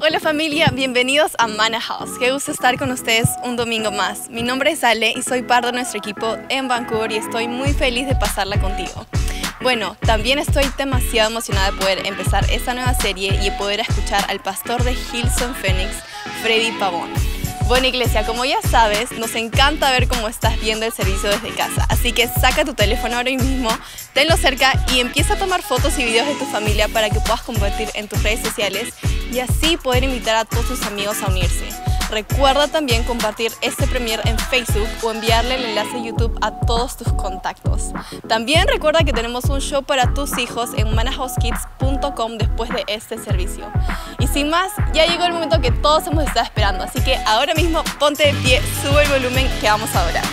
Hola familia, bienvenidos a Mana House. Qué gusto estar con ustedes un domingo más. Mi nombre es Ale y soy parte de nuestro equipo en Vancouver y estoy muy feliz de pasarla contigo. Bueno, también estoy demasiado emocionada de poder empezar esta nueva serie y de poder escuchar al pastor de Hillsong Phoenix, Freddy Pavón. Bueno iglesia, como ya sabes, nos encanta ver cómo estás viendo el servicio desde casa, así que saca tu teléfono ahora mismo, tenlo cerca y empieza a tomar fotos y videos de tu familia para que puedas compartir en tus redes sociales y así poder invitar a todos tus amigos a unirse. Recuerda también compartir este premier en Facebook o enviarle el enlace a YouTube a todos tus contactos. También recuerda que tenemos un show para tus hijos en manahousekids.com después de este servicio. Y sin más, ya llegó el momento que todos hemos estado esperando, así que ahora mismo ponte de pie, sube el volumen que vamos a orar.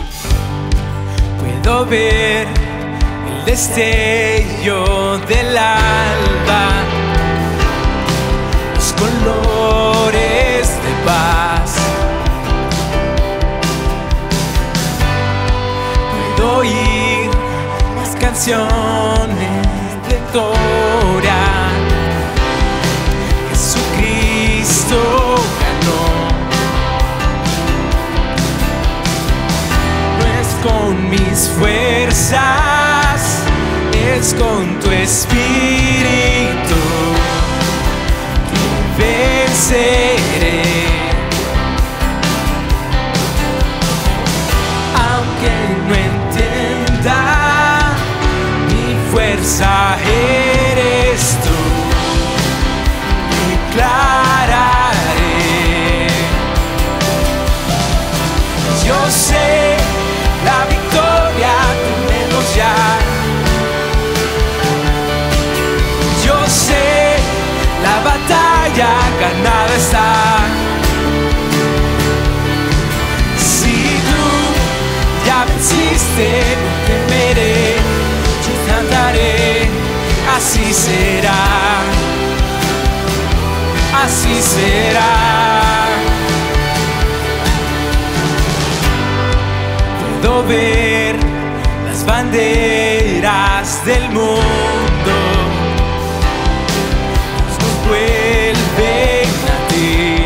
Puedo ver el destello del alba, los colores de paz. Puedo oír las canciones de Torah. Jesucristo ganó. No es con mis fuerzas, es con tu espíritu. Venceré, aunque no entienda, mi fuerza eres tú. Declararé, yo sé la victoria tenemos ya. Yo sé la batalla ganada está. Si tú ya venciste, no temeré, yo cantaré, así será, así será. Puedo ver las banderas del mundo, vuelven a ti.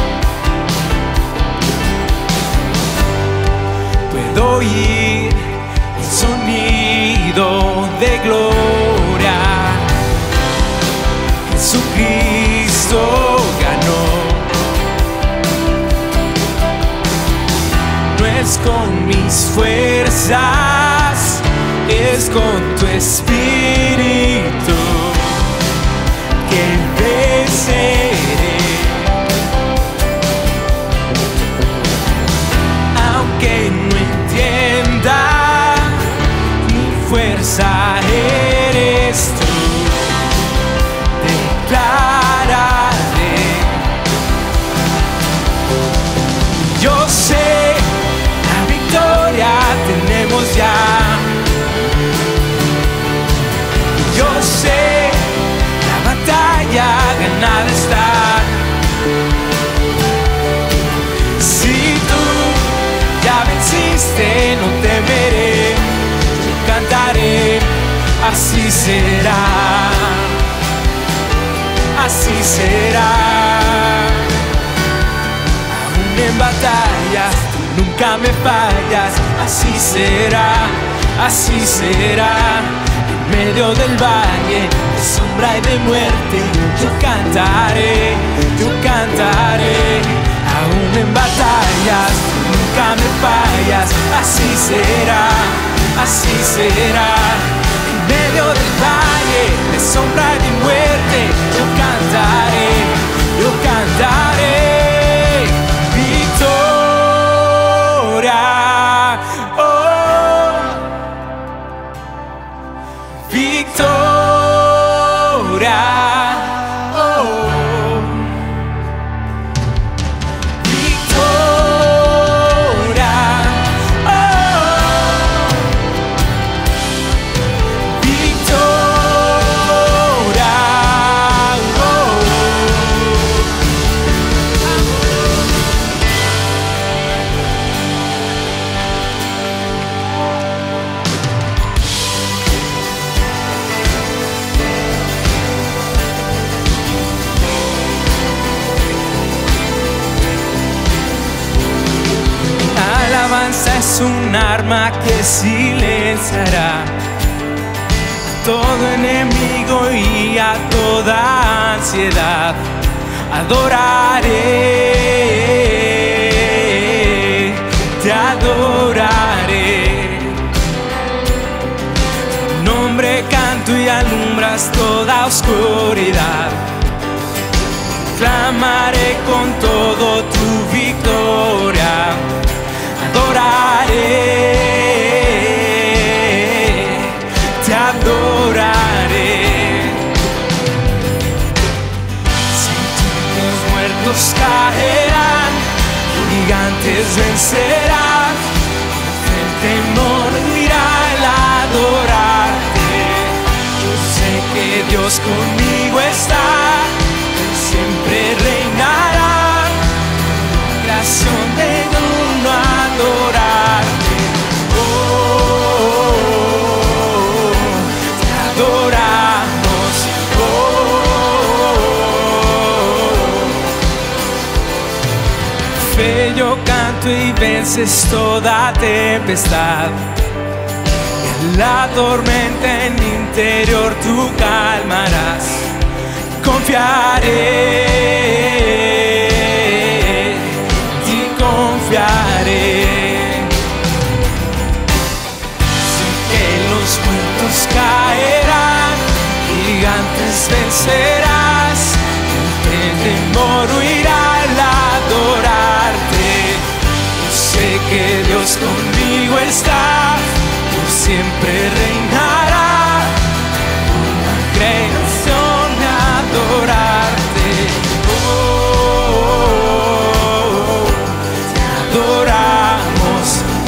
Puedo oír el sonido de gloria. Jesucristo ganó. No es con mis fuerzas, es con tu espíritu que venceré, aunque no entienda, mi fuerza eres tú. Declararé, yo sé la victoria tenemos ya. Yo sé ganada está. Si tú ya venciste, no temeré, yo cantaré, así será, así será. Aún en batallas, tú nunca me fallas, así será, así será. En medio del valle de sombra y de muerte, yo cantaré, yo cantaré. Aún en batallas, nunca me fallas, así será, así será. En medio del valle de sombra y de muerte, yo cantaré, yo cantaré. Victoria, oh, victoria. Victoria, es un arma que silenciará todo enemigo y a toda ansiedad. Adoraré, te adoraré. Tu nombre canto y alumbras toda oscuridad. Clamaré con todo tu victoria. Adoraré, te adoraré. Sin ti los muertos caerán, gigantes vencerán. El temor huirá al adorarte. Yo sé que Dios conmigo está, siempre reinará. Creación de uno adorarte. Oh, te adoramos. Fe yo canto y vences toda tempestad. En la tormenta en mi interior tú calmarás. Confiaré, en ti confiaré. Sé que los muertos caerán, gigantes vencerás. El temor huirá al adorarte. Yo sé que Dios conmigo está, por siempre reinará. Una creación de adorarte. Oh, te adoramos.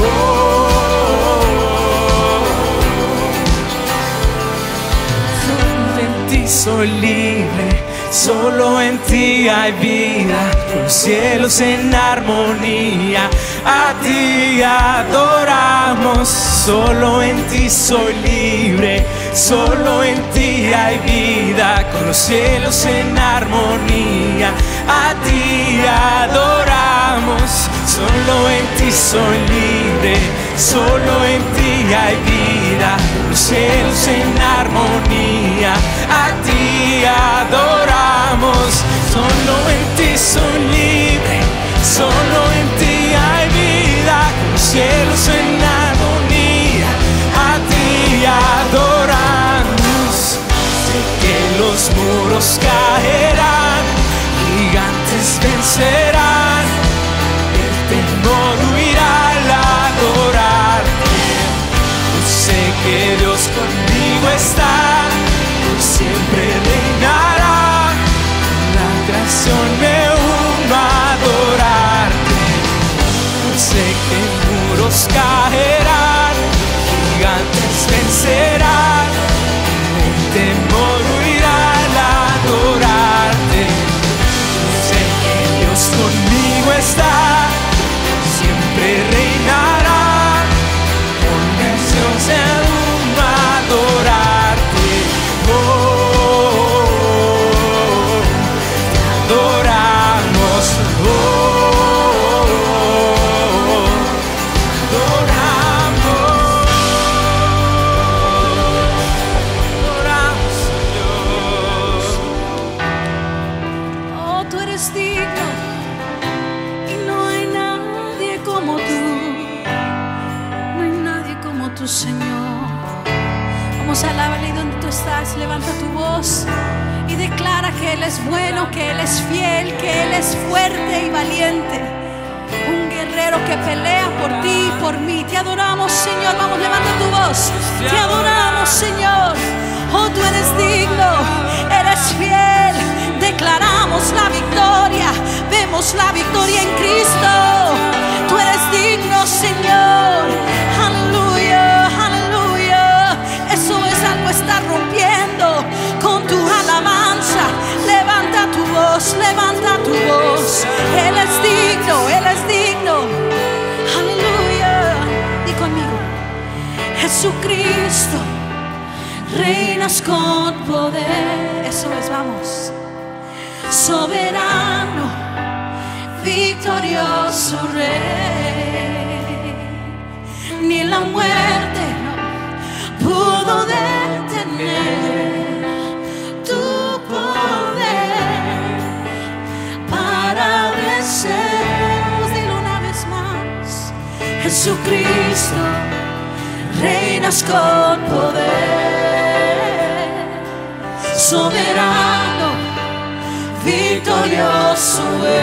Solo en ti soy libre, solo en ti hay vida. Los cielos en armonía, a ti adoramos. Solo en ti soy libre, solo en ti hay vida. Con los cielos en armonía, a ti adoramos. Solo en ti soy libre, solo en ti hay vida. Con los cielos en armonía, a ti adoramos. Solo en ti soy libre, solo en ti hay vida. Con los cielos en armonía, a ti adoramos. Sé que los muros caerán, gigantes vencerán. El temor huirá al adorarte. Yo sé que Dios conmigo está, por siempre reinará. La creación me uno a adorarte. Yo sé que muros caerán, gigantes vencerán. El temor huirá al adorarte. Yo sé que Dios conmigo está, siempre reinará. Con canción se uno a adorarte. Oh, te adoramos. Oh, adoramos, Dios. Oh, tú eres digno y no hay nadie como tú. No hay nadie como tú, Señor. Vamos a alabarle donde tú estás. Levanta tu voz y declara que Él es bueno, que Él es fiel, que Él es fuerte y valiente. Un guerrero que pelea por ti y por mí. Te adoramos, Señor. Vamos, levanta tu voz. Te adoramos, Señor. Oh, tú eres digno, eres fiel. Declaramos la victoria. Vemos la victoria en Cristo. Tú eres digno, Señor. Aleluya, aleluya. Eso es algo, está rompiendo con tu alabanza. Levanta tu voz, levanta tu voz. Él es digno, Él es digno. Aleluya. Di conmigo. Jesucristo, reinas con poder. Eso es, vamos. Soberano, victorioso Rey. ni la muerte pudo detener tu poder para vencer. Dilo una vez más: Jesucristo, reinas con poder, soberano, victorioso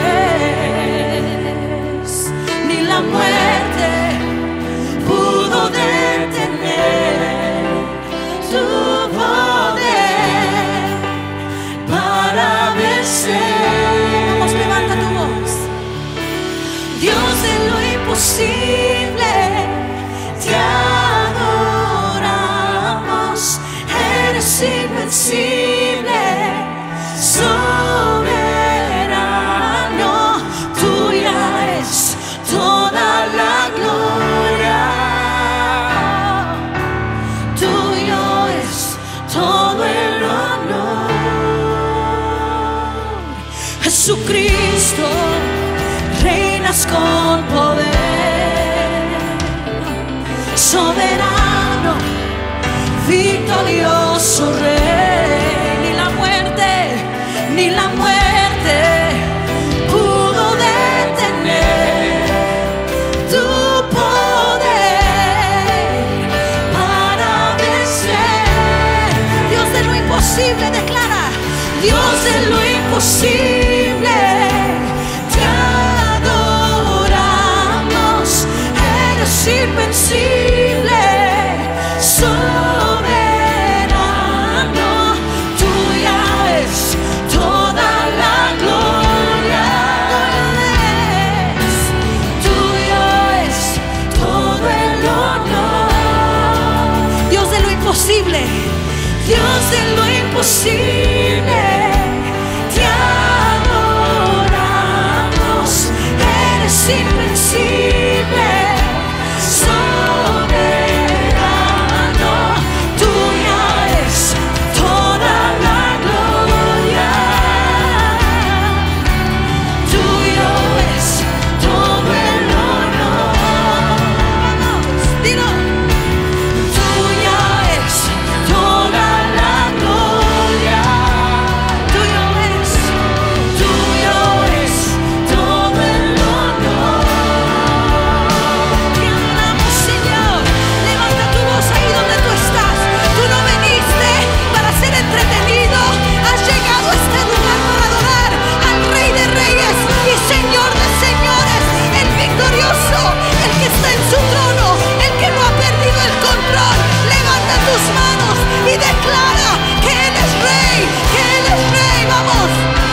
es. Ni la muerte pudo detener tu poder para vencer. Vamos, levanta tu voz. Dios de lo imposible, te adoramos. Eres invencible, soberano. Tuya es toda la gloria, tuyo es todo el honor. Jesucristo, reinas con poder, soberano, victorioso Rey. Ni la muerte pudo detener tu poder para vencer. Dios de lo imposible, declara: Dios de lo imposible, te adoramos. Eres invencible, soberano. Tuya es toda la gloria, tuyo es todo el honor. Dios de lo imposible, Dios de lo imposible, te adoramos. Eres invencible, soberano. Tuya es toda la gloria, tuyo es todo el honor. Dilo: tuya es toda la gloria, tuyo es todo el honor. Te adoramos, Señor. Levanta tu voz ahí donde tú estás. Tú no viniste para ser entretenido, has llegado a este lugar para adorar al Rey de Reyes y Señor de Señores, el victorioso, el que está en su trono, el que no ha perdido el control. Levanta tus manos y declara que Él es Rey, que Él es Rey. Vamos.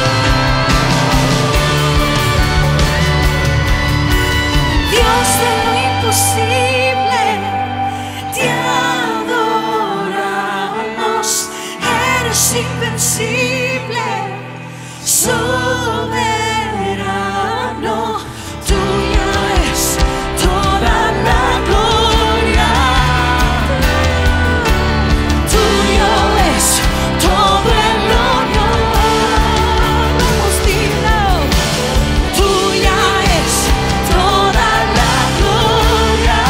Dios de lo imposible, te adoramos. Eres invencible, soberano. Tuya es toda la gloria, tuyo es todo el honor. Vamos, dilo: tuya es toda la gloria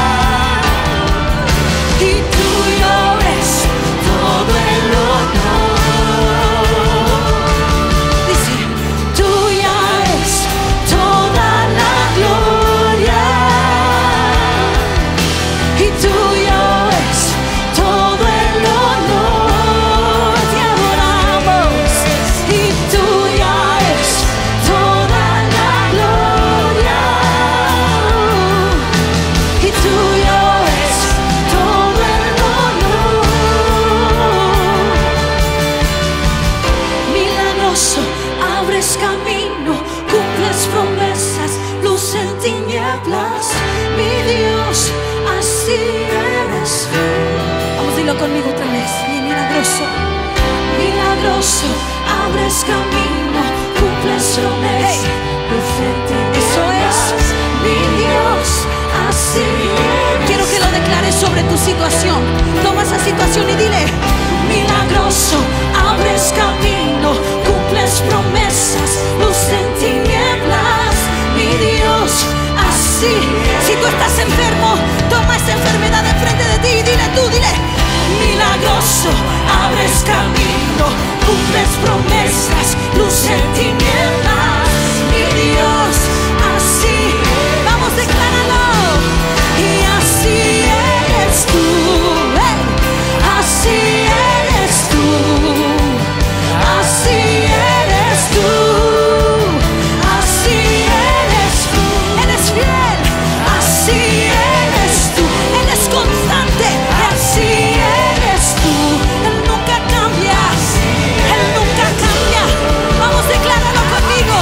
y tuyo es todo el honor. Dice: tuya es toda la gloria y tuyo es todo el honor. Te adoramos y tuya es toda la gloria y tuyo es todo el honor. Milagroso, abres camino, cumples promesas, luz en tinieblas. Mi Dios, así eres. Vamos, dilo conmigo otra vez. Milagroso, milagroso, abres camino, cumples promesas, luz en tinieblas. Eso es, mi Dios, así eres. Quiero que lo declares sobre tu situación. Toma esa situación y dile: milagroso, abres camino, cumples promesas, luz en tinieblas. Mi Dios, así. Si tú estás enfermo, toma luz en tinieblas. Mi Dios, así, vamos, decláralo. Y así eres tú, así eres tú, así eres tú, así eres tú. Eres fiel, así eres tú. Él es constante, así eres tú. Él nunca cambia, Él nunca cambia. Vamos, decláralo conmigo.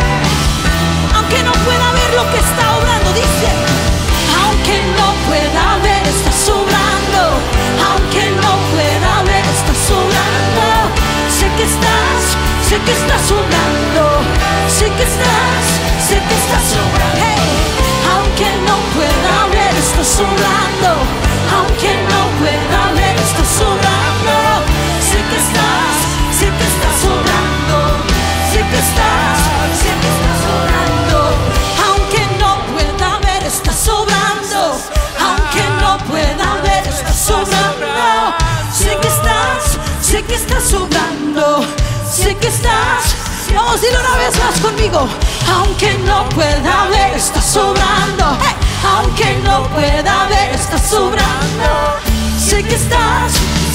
Aunque no pueda ver lo que está obrando, dice. Aunque no pueda ver, estás obrando. Aunque no pueda ver, estás obrando. Sé que estás obrando. Sé que estás obrando. Hey. Aunque no pueda ver, estás obrando. Aunque no pueda ver, estás obrando. Sé que estás obrando. Sé que estás obrando. Aunque no pueda ver, estás obrando. Aunque no pueda ver, estás obrando. Sé que estás obrando. Sé que estás. Vamos, dilo una vez más conmigo. Aunque no pueda ver, estás obrando. Hey. Aunque no pueda ver, estás obrando. Sé que estás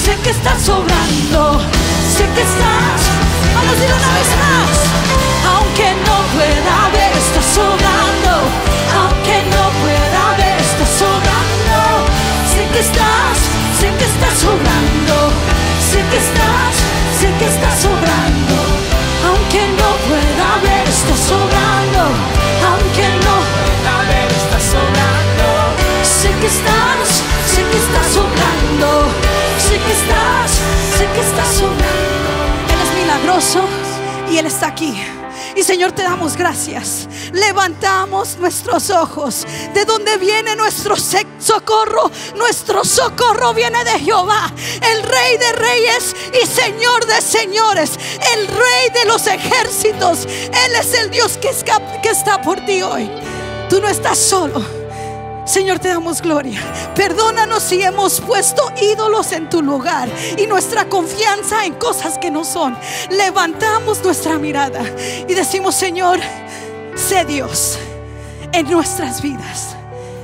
obrando. Sé que estás. Vamos, dilo una vez más. Aunque no pueda ver, estás obrando. Aunque no pueda ver, estás obrando. Sé que estás obrando. Sé que estás obrando. Aunque no pueda ver, estás obrando. Aunque no pueda ver, estás obrando. Sé que estás obrando. Sé que estás obrando. Él es milagroso y Él está aquí. Y Señor, te damos gracias. Levantamos nuestros ojos. ¿De dónde viene nuestro socorro? Nuestro socorro viene de Jehová, el Rey de reyes y Señor de señores, el Rey de los ejércitos. Él es el Dios que está por ti hoy. Tú no estás solo. Señor, te damos gloria. Perdónanos si hemos puesto ídolos en tu lugar y nuestra confianza en cosas que no son. Levantamos nuestra mirada y decimos: Señor, sé Dios en nuestras vidas.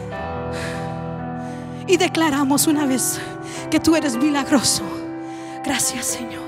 Y declaramos una vez que tú eres milagroso. Gracias, Señor.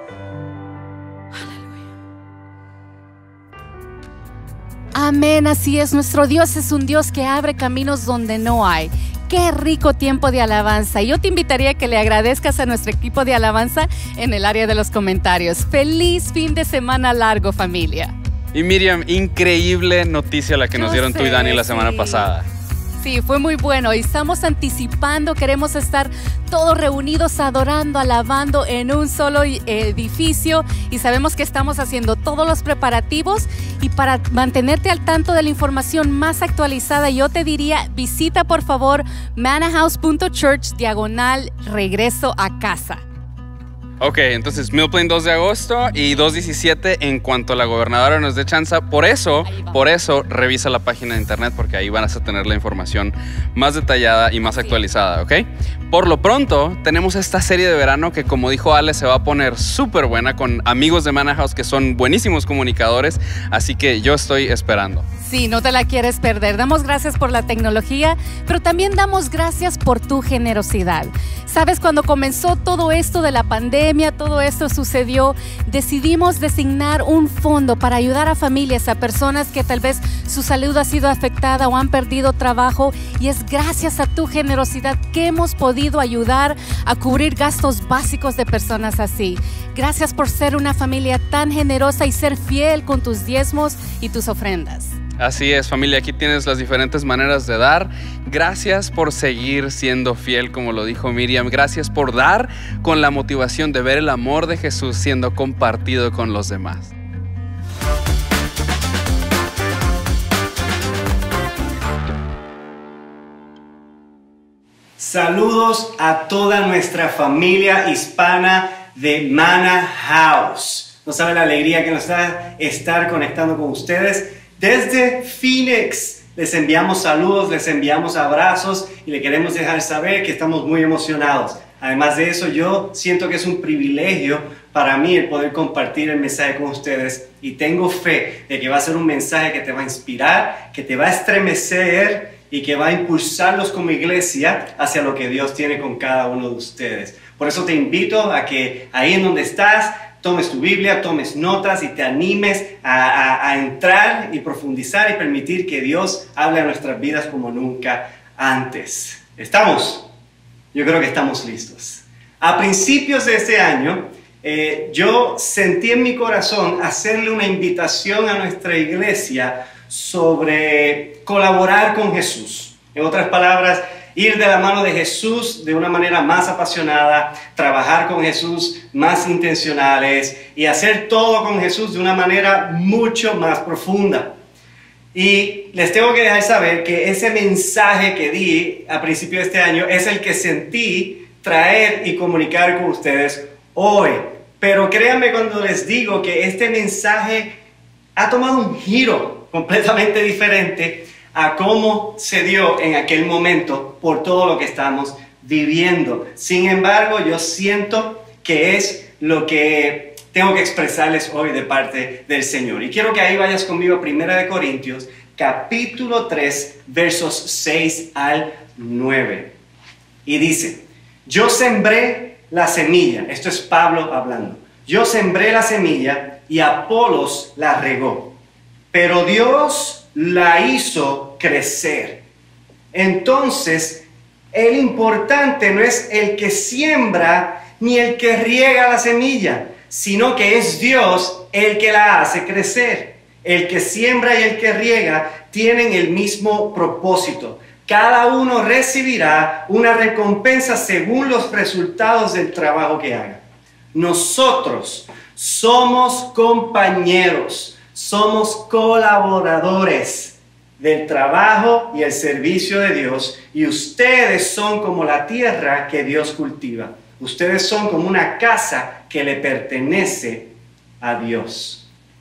Amén, así es. Nuestro Dios es un Dios que abre caminos donde no hay. Qué rico tiempo de alabanza. Yo te invitaría a que le agradezcas a nuestro equipo de alabanza en el área de los comentarios. Feliz fin de semana largo, familia. Y Miriam, increíble noticia la que nos dieron tú y Dani la semana pasada. Sí, fue muy bueno. Y estamos anticipando, queremos estar todos reunidos adorando, alabando en un solo edificio, y sabemos que estamos haciendo todos los preparativos. Y para mantenerte al tanto de la información más actualizada, yo te diría, visita por favor manahouse.church/regreso a casa. Ok, entonces Mill Plain 2 de agosto y 2/17 en cuanto la gobernadora nos dé chance. Por eso revisa la página de internet, porque ahí vas a tener la información más detallada y más actualizada, ¿ok? Por lo pronto, tenemos esta serie de verano que, como dijo Ale, se va a poner súper buena con amigos de Manna House que son buenísimos comunicadores, así que yo estoy esperando. Sí, no te la quieres perder. Damos gracias por la tecnología, pero también damos gracias por tu generosidad. Sabes, cuando comenzó todo esto de la pandemia, todo esto sucedió, decidimos designar un fondo para ayudar a familias, a personas que tal vez su salud ha sido afectada o han perdido trabajo, y es gracias a tu generosidad que hemos podido ayudar a cubrir gastos básicos de personas así. Gracias por ser una familia tan generosa y ser fiel con tus diezmos y tus ofrendas. Así es, familia, aquí tienes las diferentes maneras de dar. Gracias por seguir siendo fiel, como lo dijo Miriam. Gracias por dar con la motivación de ver el amor de Jesús siendo compartido con los demás. Saludos a toda nuestra familia hispana de Manna House. No saben la alegría que nos da estar conectando con ustedes. Desde Phoenix les enviamos saludos, les enviamos abrazos y le queremos dejar saber que estamos muy emocionados. Además de eso, yo siento que es un privilegio para mí el poder compartir el mensaje con ustedes y tengo fe de que va a ser un mensaje que te va a inspirar, que te va a estremecer y que va a impulsarlos como iglesia hacia lo que Dios tiene con cada uno de ustedes. Por eso te invito a que ahí en donde estás, tomes tu Biblia, tomes notas y te animes a entrar y profundizar y permitir que Dios hable a nuestras vidas como nunca antes. ¿Estamos? Yo creo que estamos listos. A principios de este año, yo sentí en mi corazón hacerle una invitación a nuestra iglesia sobre colaborar con Jesús. En otras palabras, ir de la mano de Jesús de una manera más apasionada, trabajar con Jesús más intencionales y hacer todo con Jesús de una manera mucho más profunda. Y les tengo que dejar saber que ese mensaje que di a principio de este año es el que sentí traer y comunicar con ustedes hoy. Pero créanme cuando les digo que este mensaje ha tomado un giro completamente diferente a cómo se dio en aquel momento por todo lo que estamos viviendo. Sin embargo, yo siento que es lo que tengo que expresarles hoy de parte del Señor. Y quiero que ahí vayas conmigo a 1 Corintios, capítulo 3, versos 6 al 9. Y dice, yo sembré la semilla, esto es Pablo hablando, yo sembré la semilla y Apolos la regó, pero Dios la hizo crecer. Entonces, el importante no es el que siembra ni el que riega la semilla, sino que es Dios el que la hace crecer. El que siembra y el que riega tienen el mismo propósito. Cada uno recibirá una recompensa según los resultados del trabajo que haga. Nosotros somos compañeros, somos colaboradores del trabajo y el servicio de Dios, y ustedes son como la tierra que Dios cultiva. Ustedes son como una casa que le pertenece a Dios.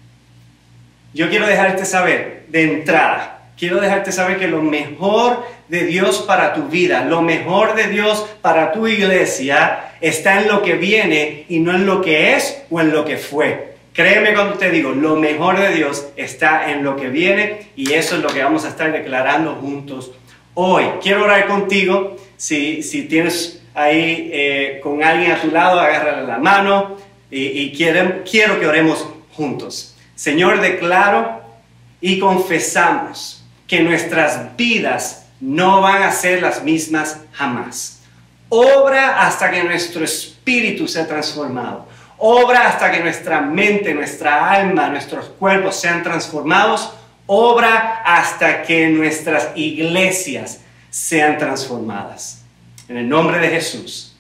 Yo quiero dejarte saber de entrada, quiero dejarte saber que lo mejor de Dios para tu vida, lo mejor de Dios para tu iglesia está en lo que viene y no en lo que es o en lo que fue. Créeme cuando te digo, lo mejor de Dios está en lo que viene y eso es lo que vamos a estar declarando juntos hoy. Quiero orar contigo. Si tienes ahí con alguien a tu lado, agárrale la mano y quiero que oremos juntos. Señor, declaro y confesamos que nuestras vidas no van a ser las mismas jamás. Obra hasta que nuestro espíritu sea transformado. Obra hasta que nuestra mente, nuestra alma, nuestros cuerpos sean transformados. Obra hasta que nuestras iglesias sean transformadas. En el nombre de Jesús.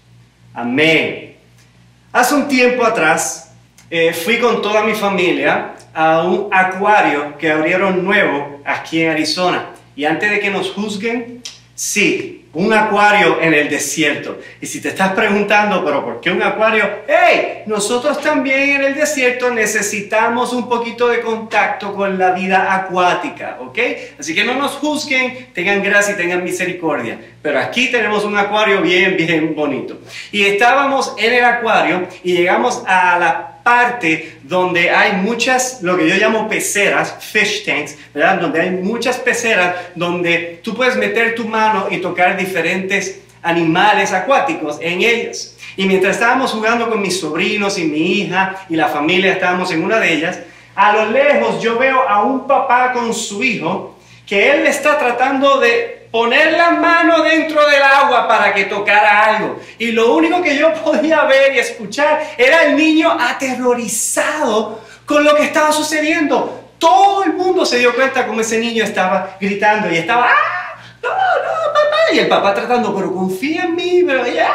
Amén. Hace un tiempo atrás fui con toda mi familia a un acuario que abrieron nuevo aquí en Arizona. Y antes de que nos juzguen, sí, un acuario en el desierto. Y si te estás preguntando, ¿pero por qué un acuario? ¡Hey! Nosotros también en el desierto necesitamos un poquito de contacto con la vida acuática, ¿ok? Así que no nos juzguen, tengan gracia y tengan misericordia. Pero aquí tenemos un acuario bien bonito. Y estábamos en el acuario y llegamos a la parte donde hay muchas, lo que yo llamo peceras, fish tanks, ¿verdad? Donde hay muchas peceras donde tú puedes meter tu mano y tocar diferentes animales acuáticos en ellas. Y mientras estábamos jugando con mis sobrinos y mi hija y la familia, estábamos en una de ellas, a lo lejos yo veo a un papá con su hijo que él le está tratando de poner la mano dentro del agua para que tocara algo. Y lo único que yo podía ver y escuchar era el niño aterrorizado con lo que estaba sucediendo. Todo el mundo se dio cuenta como ese niño estaba gritando y estaba, ¡ah! ¡No, papá! Y el papá tratando, pero confía en mí, pero ya...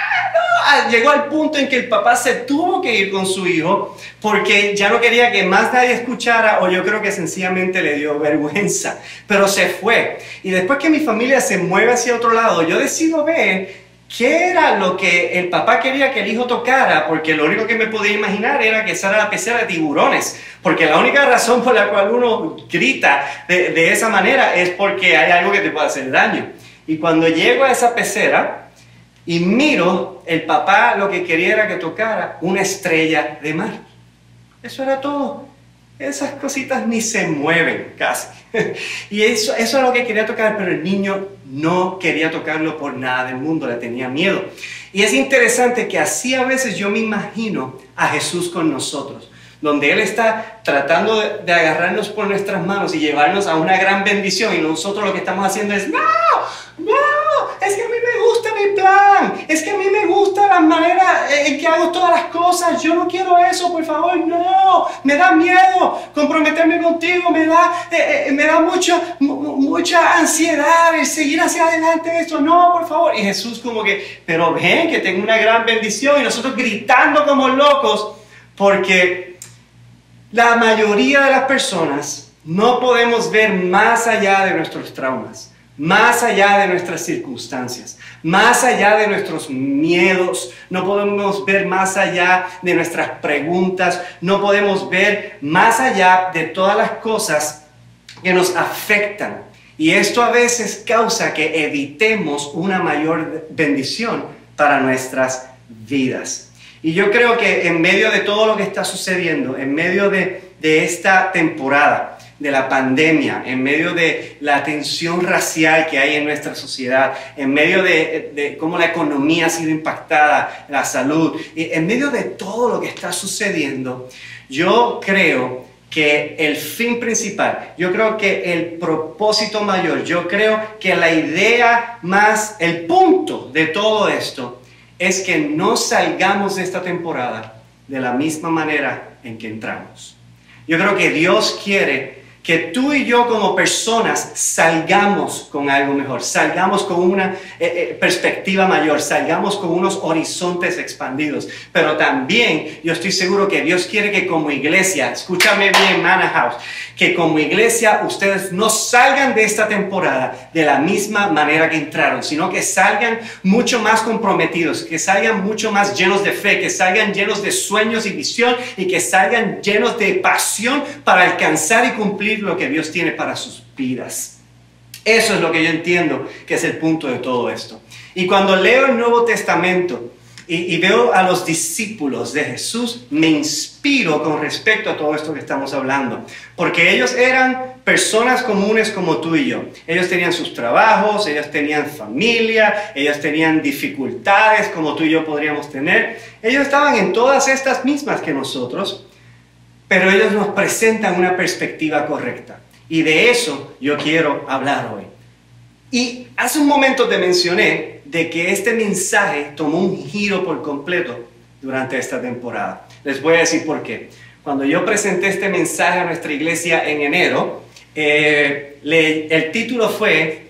Llegó al punto en que el papá se tuvo que ir con su hijo porque ya no quería que más nadie escuchara, o yo creo que sencillamente le dio vergüenza, pero se fue. Y después que mi familia se mueve hacia otro lado, yo decido ver qué era lo que el papá quería que el hijo tocara, porque lo único que me podía imaginar era que esa era la pecera de tiburones, porque la única razón por la cual uno grita de esa manera es porque hay algo que te puede hacer daño. Y cuando llego a esa pecera y miro, el papá lo que quería era que tocara una estrella de mar. Eso era todo. Esas cositas ni se mueven casi. Y eso es lo que quería tocar, pero el niño no quería tocarlo por nada del mundo, le tenía miedo. Y es interesante que así a veces yo me imagino a Jesús con nosotros, donde Él está tratando de agarrarnos por nuestras manos y llevarnos a una gran bendición, y nosotros lo que estamos haciendo es, no, es que a mí me gusta mi plan, es que a mí me gusta la manera en que hago todas las cosas, yo no quiero eso, por favor, no, me da miedo comprometerme contigo, me da mucha ansiedad el seguir hacia adelante esto, no, por favor. Y Jesús como que, pero ven que tengo una gran bendición, y nosotros gritando como locos, porque la mayoría de las personas no podemos ver más allá de nuestros traumas, más allá de nuestras circunstancias, más allá de nuestros miedos, no podemos ver más allá de nuestras preguntas, no podemos ver más allá de todas las cosas que nos afectan. Y esto a veces causa que evitemos una mayor bendición para nuestras vidas. Y yo creo que en medio de todo lo que está sucediendo, en medio de esta temporada, de la pandemia, en medio de la tensión racial que hay en nuestra sociedad, en medio de cómo la economía ha sido impactada, la salud, en medio de todo lo que está sucediendo, yo creo que el fin principal, yo creo que el propósito mayor, yo creo que la idea más, el punto de todo esto es que no salgamos de esta temporada de la misma manera en que entramos. Yo creo que Dios quiere que tú y yo como personas salgamos con algo mejor, salgamos con una perspectiva mayor, salgamos con unos horizontes expandidos. Pero también yo estoy seguro que Dios quiere que como iglesia, escúchame bien, Manna House, que como iglesia ustedes no salgan de esta temporada de la misma manera que entraron, sino que salgan mucho más comprometidos, que salgan mucho más llenos de fe, que salgan llenos de sueños y visión, y que salgan llenos de pasión para alcanzar y cumplir lo que Dios tiene para sus vidas. Eso es lo que yo entiendo que es el punto de todo esto. Y cuando leo el Nuevo Testamento y veo a los discípulos de Jesús, me inspiro con respecto a todo esto que estamos hablando, porque ellos eran personas comunes como tú y yo. Ellos tenían sus trabajos, ellos tenían familia, ellos tenían dificultades como tú y yo podríamos tener. Ellos estaban en todas estas mismas que nosotros, pero ellos nos presentan una perspectiva correcta. Y de eso yo quiero hablar hoy. Y hace un momento te mencioné de que este mensaje tomó un giro por completo durante esta temporada. Les voy a decir por qué. Cuando yo presenté este mensaje a nuestra iglesia en enero, el título fue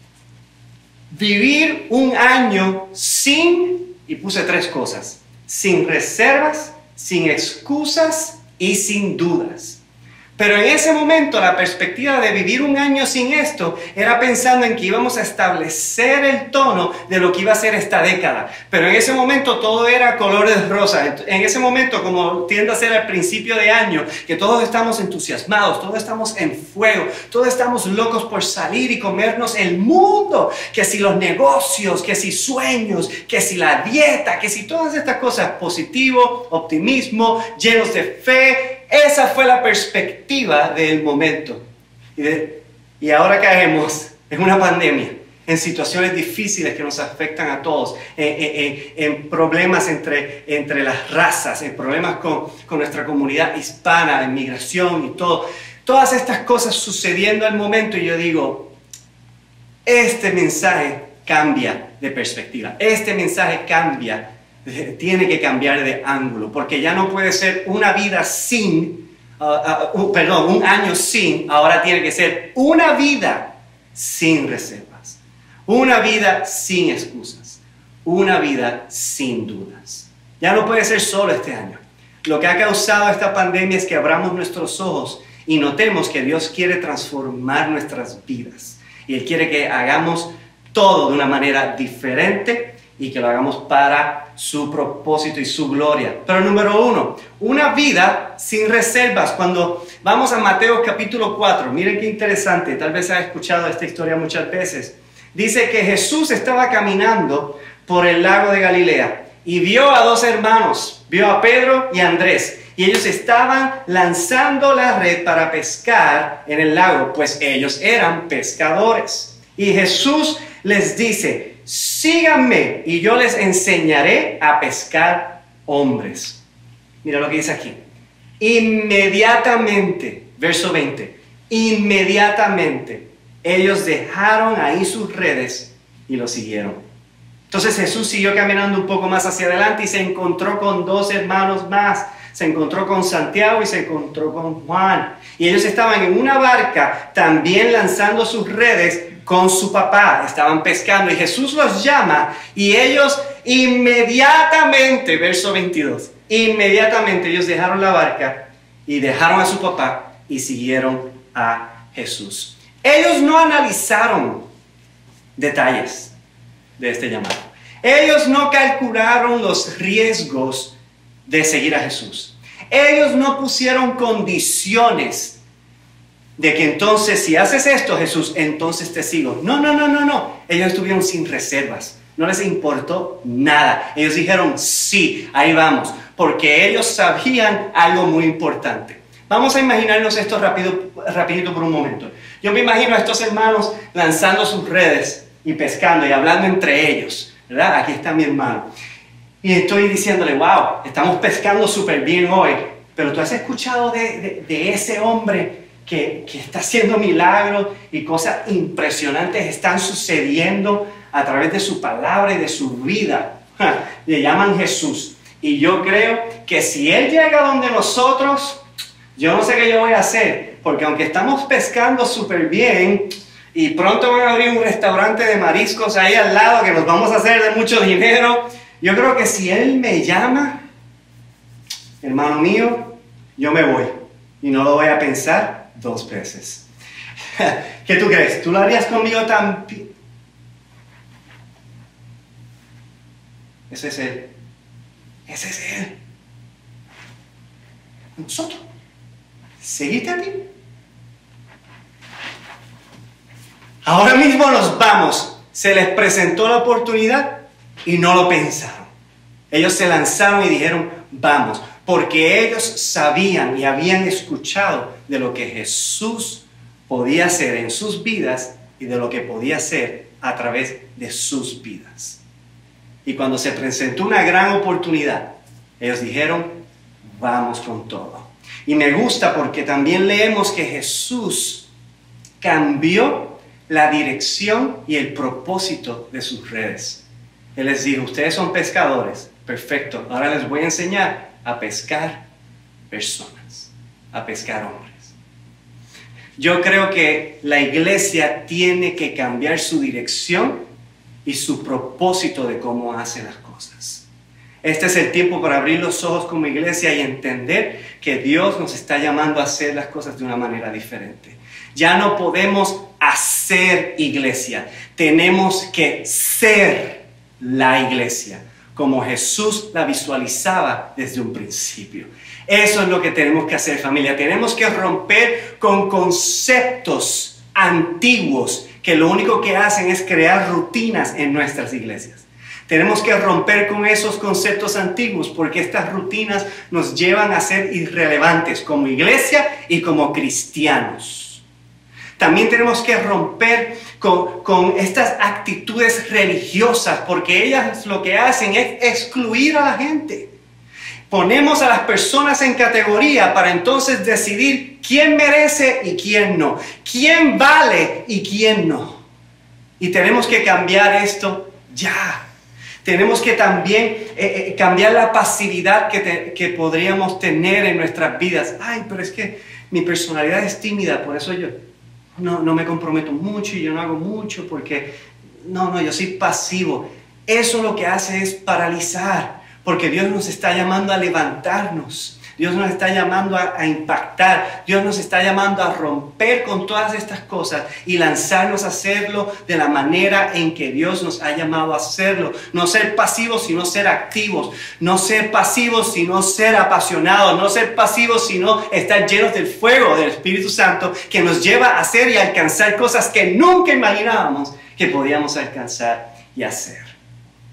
Vivir un año sin, y puse 3 cosas, sin reservas, sin excusas y sin dudas. Pero en ese momento la perspectiva de vivir un año sin esto era pensando en que íbamos a establecer el tono de lo que iba a ser esta década. Pero en ese momento todo era colores rosa. En ese momento, como tiende a ser al principio de año, que todos estamos entusiasmados, todos estamos en fuego, todos estamos locos por salir y comernos el mundo. Que si los negocios, que si sueños, que si la dieta, que si todas estas cosas, positivo, optimismo, llenos de fe. Esa fue la perspectiva del momento. Y ahora caemos en una pandemia, en situaciones difíciles que nos afectan a todos, en problemas entre las razas, en problemas con nuestra comunidad hispana, en migración y todo. Todas estas cosas sucediendo al momento, y yo digo, este mensaje cambia de perspectiva. Este mensaje cambia, tiene que cambiar de ángulo, porque ya no puede ser una vida sin, un año sin, ahora tiene que ser una vida sin reservas, una vida sin excusas, una vida sin dudas. Ya no puede ser solo este año. Lo que ha causado esta pandemia es que abramos nuestros ojos y notemos que Dios quiere transformar nuestras vidas, y Él quiere que hagamos todo de una manera diferente y que lo hagamos para su propósito y su gloria. Pero número 1, una vida sin reservas. Cuando vamos a Mateo capítulo 4, miren qué interesante, tal vez has escuchado esta historia muchas veces. Dice que Jesús estaba caminando por el lago de Galilea y vio a dos hermanos, vio a Pedro y a Andrés, y ellos estaban lanzando la red para pescar en el lago, pues ellos eran pescadores. Y Jesús les dice: síganme y yo les enseñaré a pescar hombres. Mira lo que dice aquí. Inmediatamente, verso 20, inmediatamente ellos dejaron ahí sus redes y lo siguieron. Entonces Jesús siguió caminando un poco más hacia adelante y se encontró con dos hermanos más. Se encontró con Santiago y se encontró con Juan. Y ellos estaban en una barca también lanzando sus redes con su papá. Estaban pescando y Jesús los llama y ellos inmediatamente, verso 22, inmediatamente ellos dejaron la barca y dejaron a su papá y siguieron a Jesús. Ellos no analizaron detalles de este llamado. Ellos no calcularon los riesgos de seguir a Jesús. Ellos no pusieron condiciones de que entonces si haces esto, Jesús, entonces te sigo. No, no, no, no, no. Ellos estuvieron sin reservas. No les importó nada. Ellos dijeron, sí, ahí vamos. Porque ellos sabían algo muy importante. Vamos a imaginarnos esto rapidito por un momento. Yo me imagino a estos hermanos lanzando sus redes y pescando y hablando entre ellos, ¿verdad? Aquí está mi hermano. Y estoy diciéndole, wow, estamos pescando súper bien hoy. Pero tú has escuchado de ese hombre que está haciendo milagros y cosas impresionantes están sucediendo a través de su palabra y de su vida. Le llaman Jesús. Y yo creo que si Él llega donde nosotros, yo no sé qué yo voy a hacer. Porque aunque estamos pescando súper bien y pronto van a abrir un restaurante de mariscos ahí al lado que nos vamos a hacer de mucho dinero, yo creo que si Él me llama, hermano mío, yo me voy. Y no lo voy a pensar dos veces. ¿Qué tú crees? ¿Tú lo harías conmigo también? Ese es Él. Ese es Él. Nosotros. ¿Seguiste a ti? Ahora mismo nos vamos. Se les presentó la oportunidad y no lo pensaron. Ellos se lanzaron y dijeron, vamos. Porque ellos sabían y habían escuchado de lo que Jesús podía hacer en sus vidas y de lo que podía hacer a través de sus vidas. Y cuando se presentó una gran oportunidad, ellos dijeron, vamos con todo. Y me gusta porque también leemos que Jesús cambió la dirección y el propósito de sus redes. Él les dijo, ustedes son pescadores, perfecto, ahora les voy a enseñar a pescar personas, a pescar hombres. Yo creo que la iglesia tiene que cambiar su dirección y su propósito de cómo hace las cosas. Este es el tiempo para abrir los ojos como iglesia y entender que Dios nos está llamando a hacer las cosas de una manera diferente. Ya no podemos hacer iglesia, tenemos que ser la iglesia, como Jesús la visualizaba desde un principio. Eso es lo que tenemos que hacer, familia. Tenemos que romper con conceptos antiguos que lo único que hacen es crear rutinas en nuestras iglesias. Tenemos que romper con esos conceptos antiguos porque estas rutinas nos llevan a ser irrelevantes como iglesia y como cristianos. También tenemos que romper con estas actitudes religiosas porque ellas lo que hacen es excluir a la gente. Ponemos a las personas en categoría para entonces decidir quién merece y quién no, quién vale y quién no. Y tenemos que cambiar esto ya. Tenemos que también cambiar la pasividad que podríamos tener en nuestras vidas. Ay, pero es que mi personalidad es tímida, por eso yo no me comprometo mucho y yo no hago mucho porque yo soy pasivo. Eso lo que hace es paralizar. Porque Dios nos está llamando a levantarnos. Dios nos está llamando a impactar. Dios nos está llamando a romper con todas estas cosas y lanzarnos a hacerlo de la manera en que Dios nos ha llamado a hacerlo. No ser pasivos, sino ser activos. No ser pasivos, sino ser apasionados. No ser pasivos, sino estar llenos del fuego del Espíritu Santo que nos lleva a hacer y a alcanzar cosas que nunca imaginábamos que podíamos alcanzar y hacer.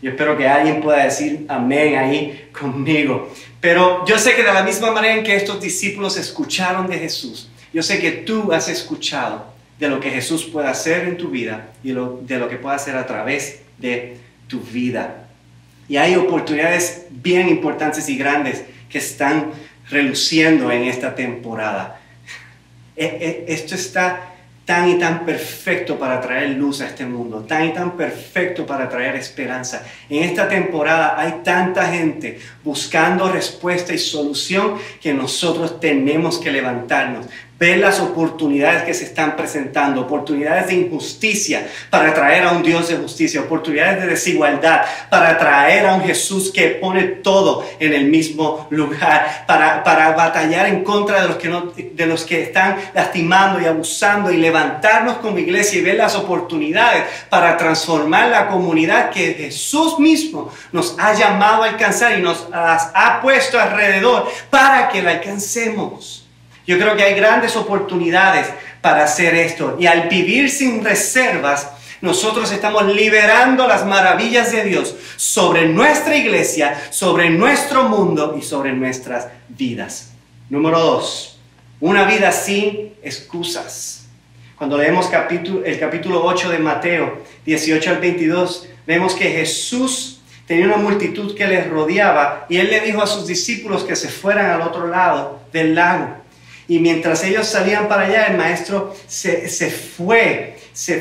Yo espero que alguien pueda decir amén ahí conmigo. Pero yo sé que de la misma manera en que estos discípulos escucharon de Jesús, yo sé que tú has escuchado de lo que Jesús puede hacer en tu vida y de lo que puede hacer a través de tu vida. Y hay oportunidades bien importantes y grandes que están reluciendo en esta temporada. Esto está tan y tan perfecto para traer luz a este mundo, tan y tan perfecto para traer esperanza. En esta temporada hay tanta gente buscando respuesta y solución que nosotros tenemos que levantarnos, ver las oportunidades que se están presentando, oportunidades de injusticia para traer a un Dios de justicia, oportunidades de desigualdad para traer a un Jesús que pone todo en el mismo lugar, para batallar en contra de los que están lastimando y abusando, y levantarnos como iglesia y ver las oportunidades para transformar la comunidad que Jesús mismo nos ha llamado a alcanzar y nos las ha puesto alrededor para que la alcancemos. Yo creo que hay grandes oportunidades para hacer esto, y al vivir sin reservas, nosotros estamos liberando las maravillas de Dios sobre nuestra iglesia, sobre nuestro mundo y sobre nuestras vidas. Número 2, una vida sin excusas. Cuando leemos el capítulo 8 de Mateo, 18 al 22, vemos que Jesús tenía una multitud que les rodeaba, y Él le dijo a sus discípulos que se fueran al otro lado del lago. Y mientras ellos salían para allá, el maestro se fue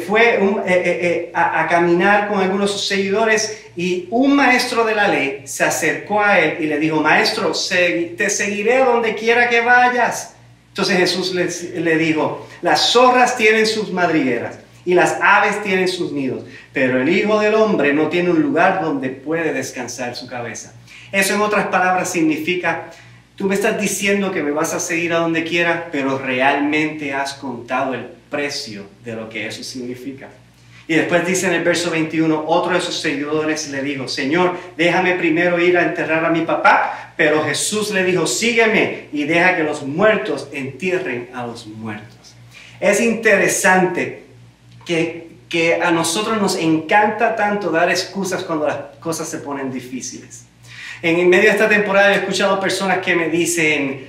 a caminar con algunos de sus seguidores, y un maestro de la ley se acercó a él y le dijo: Maestro, te seguiré a donde quiera que vayas. Entonces Jesús le dijo: las zorras tienen sus madrigueras y las aves tienen sus nidos, pero el Hijo del Hombre no tiene un lugar donde puede descansar su cabeza. Eso, en otras palabras, significa: tú me estás diciendo que me vas a seguir a donde quiera, pero realmente has contado el precio de lo que eso significa. Y después dice en el verso 21, otro de sus seguidores le dijo: Señor, déjame primero ir a enterrar a mi papá. Pero Jesús le dijo: sígueme y deja que los muertos entierren a los muertos. Es interesante que a nosotros nos encanta tanto dar excusas cuando las cosas se ponen difíciles. En medio de esta temporada he escuchado personas que me dicen: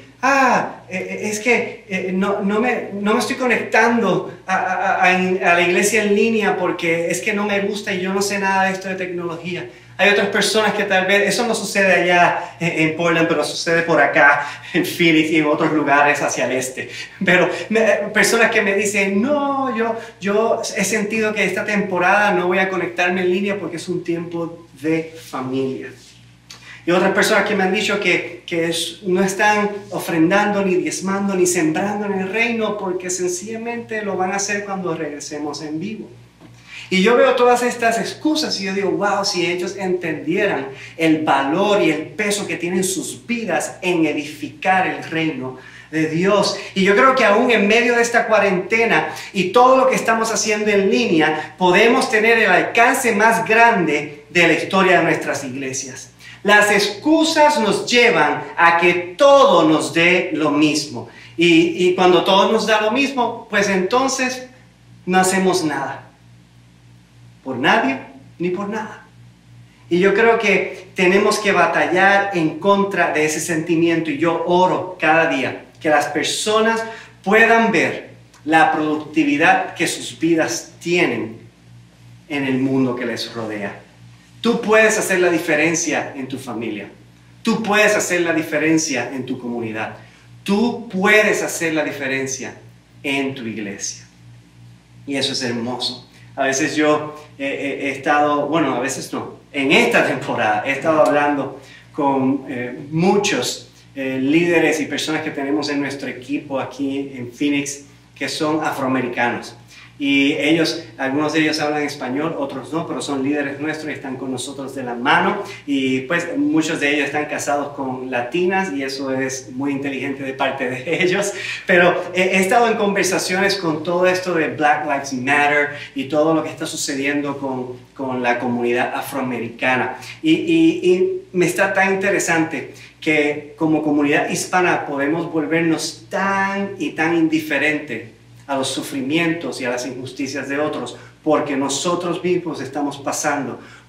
es que no me estoy conectando a la iglesia en línea porque es que no me gusta y yo no sé nada de esto de tecnología. Hay otras personas que tal vez, eso no sucede allá en Portland, pero sucede por acá, en Phoenix y en otros lugares hacia el este. Pero personas que me dicen: no, yo he sentido que esta temporada no voy a conectarme en línea porque es un tiempo de familia. Y otras personas que me han dicho que no están ofrendando, ni diezmando, ni sembrando en el reino porque sencillamente lo van a hacer cuando regresemos en vivo. Y yo veo todas estas excusas y yo digo: wow, si ellos entendieran el valor y el peso que tienen sus vidas en edificar el reino de Dios. Y yo creo que aún en medio de esta cuarentena y todo lo que estamos haciendo en línea, podemos tener el alcance más grande de la historia de nuestras iglesias. Las excusas nos llevan a que todo nos dé lo mismo. Y cuando todo nos da lo mismo, pues entonces no hacemos nada. Por nadie ni por nada. Y yo creo que tenemos que batallar en contra de ese sentimiento. Y yo oro cada día que las personas puedan ver la productividad que sus vidas tienen en el mundo que les rodea. Tú puedes hacer la diferencia en tu familia. Tú puedes hacer la diferencia en tu comunidad. Tú puedes hacer la diferencia en tu iglesia. Y eso es hermoso. A veces yo he estado, bueno, a veces no, en esta temporada he estado hablando con muchos líderes y personas que tenemos en nuestro equipo aquí en Phoenix que son afroamericanos. Y ellos, algunos de ellos hablan español, otros no, pero son líderes nuestros y están con nosotros de la mano. Y pues muchos de ellos están casados con latinas y eso es muy inteligente de parte de ellos. Pero he estado en conversaciones con todo esto de Black Lives Matter y todo lo que está sucediendo con la comunidad afroamericana. Y me está tan interesante que como comunidad hispana podemos volvernos tan y tan indiferentes a los sufrimientos y a las injusticias de otros, porque nosotros mismos estamos pasando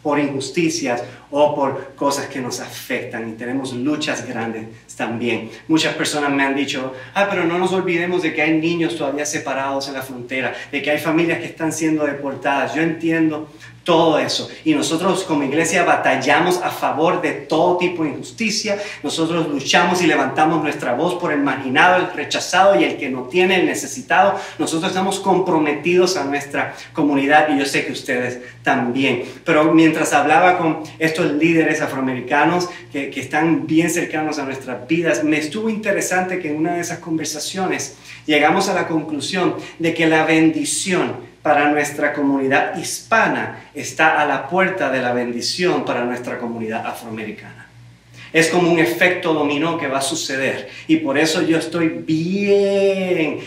por injusticias o por cosas que nos afectan y tenemos luchas grandes también. Muchas personas me han dicho, pero no nos olvidemos de que hay niños todavía separados en la frontera, de que hay familias que están siendo deportadas. Yo entiendo todo eso. Y nosotros como iglesia batallamos a favor de todo tipo de injusticia. Nosotros luchamos y levantamos nuestra voz por el marginado, el rechazado y el que no tiene, el necesitado. Nosotros estamos comprometidos a nuestra comunidad y yo sé que ustedes también. Pero mientras hablaba con estos líderes afroamericanos que están bien cercanos a nuestras vidas, me estuvo interesante que en una de esas conversaciones llegamos a la conclusión de que la bendición para nuestra comunidad hispana está a la puerta de la bendición para nuestra comunidad afroamericana. Es como un efecto dominó que va a suceder y por eso yo estoy bien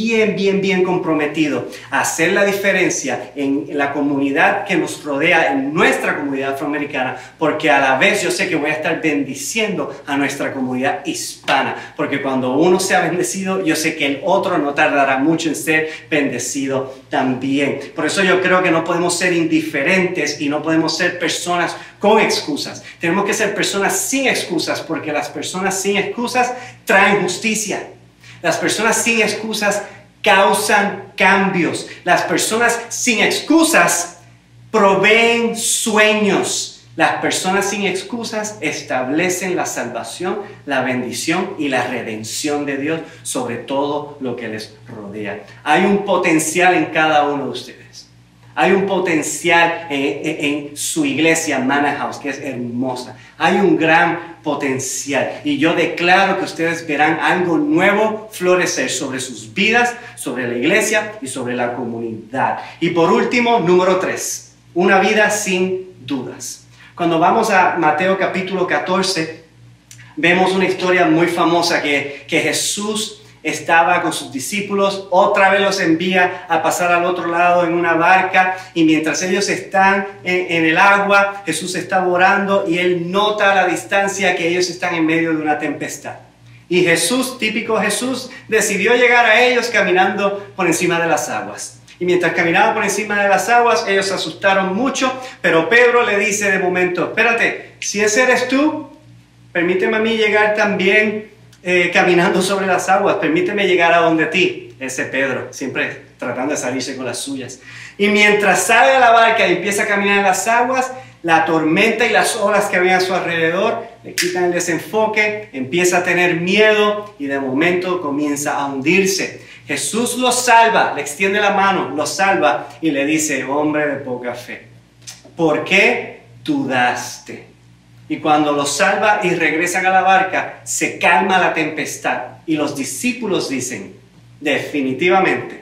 comprometido a hacer la diferencia en la comunidad que nos rodea, en nuestra comunidad afroamericana, porque a la vez yo sé que voy a estar bendiciendo a nuestra comunidad hispana, porque cuando uno sea bendecido, yo sé que el otro no tardará mucho en ser bendecido también. Por eso yo creo que no podemos ser indiferentes y no podemos ser personas con excusas. Tenemos que ser personas sin excusas, porque las personas sin excusas traen justicia. Las personas sin excusas causan cambios. Las personas sin excusas proveen sueños. Las personas sin excusas establecen la salvación, la bendición y la redención de Dios sobre todo lo que les rodea. Hay un potencial en cada uno de ustedes. Hay un potencial en su iglesia, Manna House, que es hermosa. Hay un gran potencial. Y yo declaro que ustedes verán algo nuevo florecer sobre sus vidas, sobre la iglesia y sobre la comunidad. Y por último, número 3, una vida sin dudas. Cuando vamos a Mateo capítulo 14, vemos una historia muy famosa que Jesús estaba con sus discípulos, otra vez los envía a pasar al otro lado en una barca y mientras ellos están en el agua, Jesús está orando y él nota a la distancia que ellos están en medio de una tempestad. Y Jesús, típico Jesús, decidió llegar a ellos caminando por encima de las aguas. Y mientras caminaba por encima de las aguas, ellos se asustaron mucho, pero Pedro le dice de momento, espérate, si ese eres tú, permíteme a mí llegar también caminando sobre las aguas, permíteme llegar a donde ti. Ese Pedro, siempre tratando de salirse con las suyas. Y mientras sale de la barca y empieza a caminar en las aguas, la tormenta y las olas que había a su alrededor le quitan el desenfoque, empieza a tener miedo y de momento comienza a hundirse. Jesús lo salva, le extiende la mano, lo salva y le dice, hombre de poca fe, ¿por qué dudaste? Y cuando los salva y regresan a la barca, se calma la tempestad. Y los discípulos dicen, definitivamente,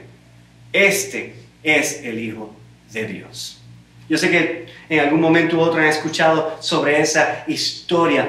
este es el Hijo de Dios. Yo sé que en algún momento u otro han escuchado sobre esa historia.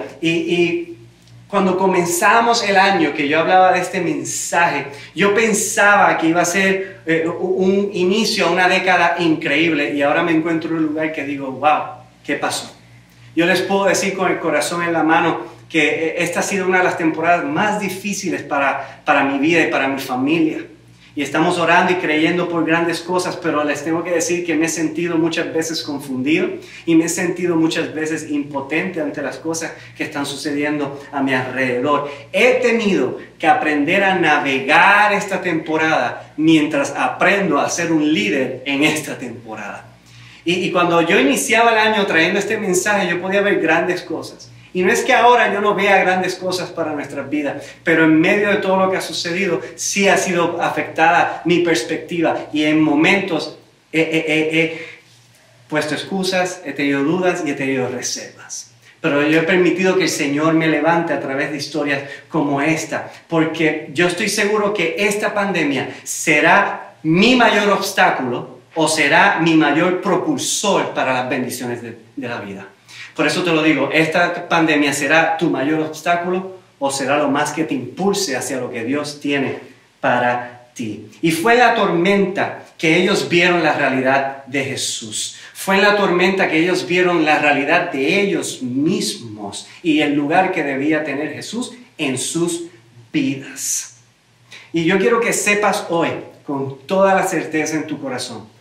Y cuando comenzamos el año, que yo hablaba de este mensaje, yo pensaba que iba a ser un inicio a una década increíble. Y ahora me encuentro en un lugar que digo, wow, ¿qué pasó? Yo les puedo decir con el corazón en la mano que esta ha sido una de las temporadas más difíciles para mi vida y para mi familia. Y estamos orando y creyendo por grandes cosas, pero les tengo que decir que me he sentido muchas veces confundido y me he sentido muchas veces impotente ante las cosas que están sucediendo a mi alrededor. He tenido que aprender a navegar esta temporada mientras aprendo a ser un líder en esta temporada. Y cuando yo iniciaba el año trayendo este mensaje, yo podía ver grandes cosas. Y no es que ahora yo no vea grandes cosas para nuestras vidas, pero en medio de todo lo que ha sucedido, sí ha sido afectada mi perspectiva. Y en momentos he puesto excusas, he tenido dudas y he tenido reservas. Pero yo he permitido que el Señor me levante a través de historias como esta, porque yo estoy seguro que esta pandemia será mi mayor obstáculo o será mi mayor propulsor para las bendiciones de la vida. Por eso te lo digo, esta pandemia será tu mayor obstáculo o será lo más que te impulse hacia lo que Dios tiene para ti. Y fue en la tormenta que ellos vieron la realidad de Jesús. Fue en la tormenta que ellos vieron la realidad de ellos mismos y el lugar que debía tener Jesús en sus vidas. Y yo quiero que sepas hoy, con toda la certeza en tu corazón,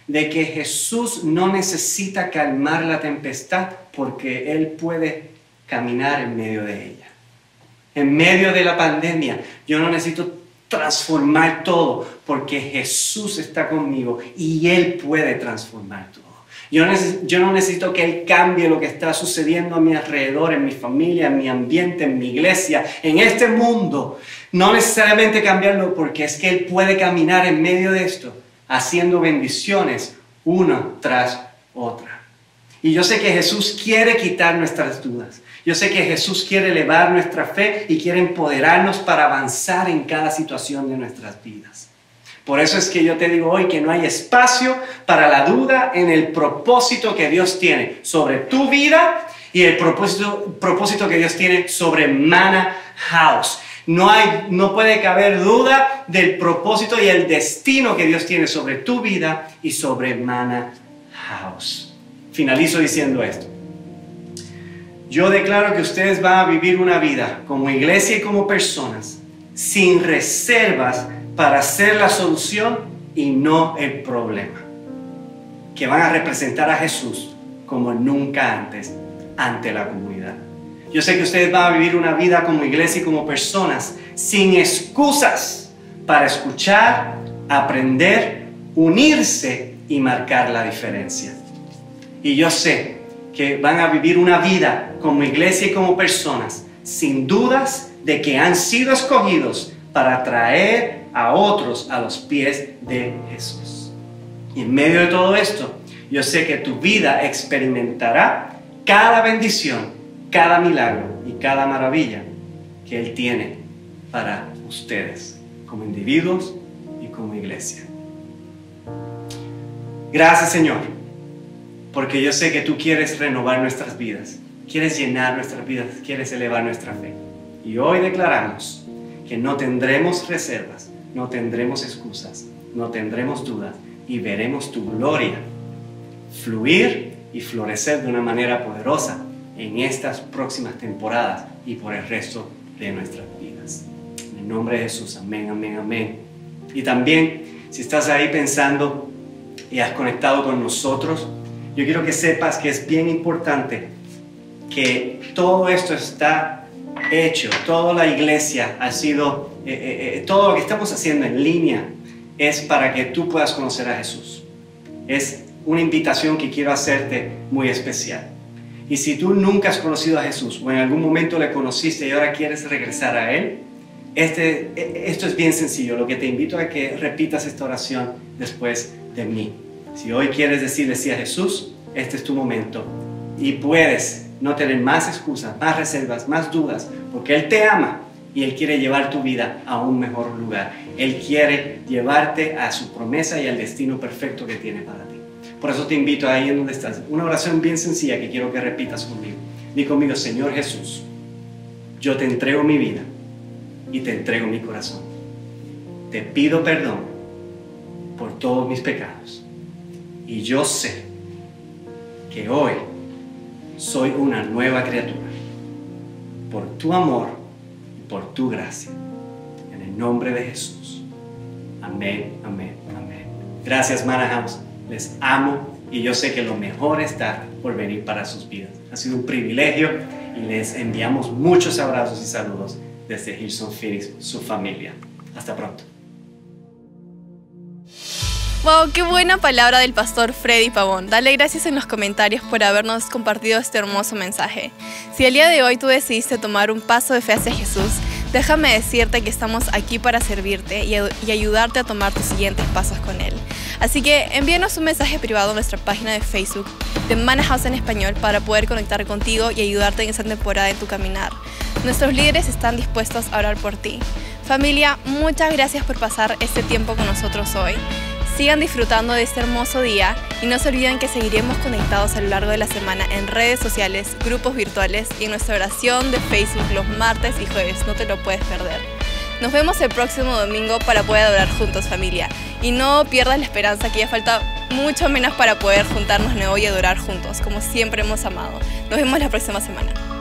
de que Jesús no necesita calmar la tempestad porque Él puede caminar en medio de ella. En medio de la pandemia, yo no necesito transformar todo porque Jesús está conmigo y Él puede transformar todo. Yo no necesito que Él cambie lo que está sucediendo a mi alrededor, en mi familia, en mi ambiente, en mi iglesia, en este mundo. No necesariamente cambiarlo porque es que Él puede caminar en medio de esto, haciendo bendiciones una tras otra. Y yo sé que Jesús quiere quitar nuestras dudas. Yo sé que Jesús quiere elevar nuestra fe y quiere empoderarnos para avanzar en cada situación de nuestras vidas. Por eso es que yo te digo hoy que no hay espacio para la duda en el propósito que Dios tiene sobre tu vida y el propósito que Dios tiene sobre Mana House. No puede caber duda del propósito y el destino que Dios tiene sobre tu vida y sobre Mana House. Finalizo diciendo esto. Yo declaro que ustedes van a vivir una vida como iglesia y como personas sin reservas para ser la solución y no el problema. Que van a representar a Jesús como nunca antes ante la comunidad. Yo sé que ustedes van a vivir una vida como iglesia y como personas sin excusas para escuchar, aprender, unirse y marcar la diferencia. Y yo sé que van a vivir una vida como iglesia y como personas sin dudas de que han sido escogidos para traer a otros a los pies de Jesús. Y en medio de todo esto, yo sé que tu vida experimentará cada bendición, cada milagro y cada maravilla que Él tiene para ustedes, como individuos y como iglesia. Gracias, Señor, porque yo sé que tú quieres renovar nuestras vidas, quieres llenar nuestras vidas, quieres elevar nuestra fe. Y hoy declaramos que no tendremos reservas, no tendremos excusas, no tendremos dudas y veremos tu gloria fluir y florecer de una manera poderosa en estas próximas temporadas y por el resto de nuestras vidas. En el nombre de Jesús, amén, amén, amén. Y también, si estás ahí pensando y has conectado con nosotros, yo quiero que sepas que es bien importante que todo esto está hecho, toda la iglesia ha sido, todo lo que estamos haciendo en línea es para que tú puedas conocer a Jesús. Es una invitación que quiero hacerte muy especial. Y si tú nunca has conocido a Jesús o en algún momento le conociste y ahora quieres regresar a Él, esto es bien sencillo. Lo que te invito a que repitas esta oración después de mí. Si hoy quieres decirle sí a Jesús, este es tu momento y puedes no tener más excusas, más reservas, más dudas, porque Él te ama y Él quiere llevar tu vida a un mejor lugar. Él quiere llevarte a su promesa y al destino perfecto que tiene para ti. Por eso te invito ahí en donde estás, una oración bien sencilla que quiero que repitas conmigo. Di conmigo: Señor Jesús, yo te entrego mi vida y te entrego mi corazón. Te pido perdón por todos mis pecados. Y yo sé que hoy soy una nueva criatura por tu amor y por tu gracia. En el nombre de Jesús. Amén, amén, amén. Gracias, Mana House. Les amo y yo sé que lo mejor está por venir para sus vidas. Ha sido un privilegio y les enviamos muchos abrazos y saludos desde Hillsong Phoenix, su familia. Hasta pronto. Wow, qué buena palabra del pastor Freddy Pavón. Dale gracias en los comentarios por habernos compartido este hermoso mensaje. Si el día de hoy tú decidiste tomar un paso de fe hacia Jesús, déjame decirte que estamos aquí para servirte y ayudarte a tomar tus siguientes pasos con Él. Así que envíanos un mensaje privado a nuestra página de Facebook de Mana House en español para poder conectar contigo y ayudarte en esta temporada en tu caminar. Nuestros líderes están dispuestos a orar por ti. Familia, muchas gracias por pasar este tiempo con nosotros hoy. Sigan disfrutando de este hermoso día y no se olviden que seguiremos conectados a lo largo de la semana en redes sociales, grupos virtuales y en nuestra oración de Facebook los martes y jueves. No te lo puedes perder. Nos vemos el próximo domingo para poder adorar juntos, familia. Y no pierdas la esperanza que ya falta mucho menos para poder juntarnos de nuevo y adorar juntos, como siempre hemos amado. Nos vemos la próxima semana.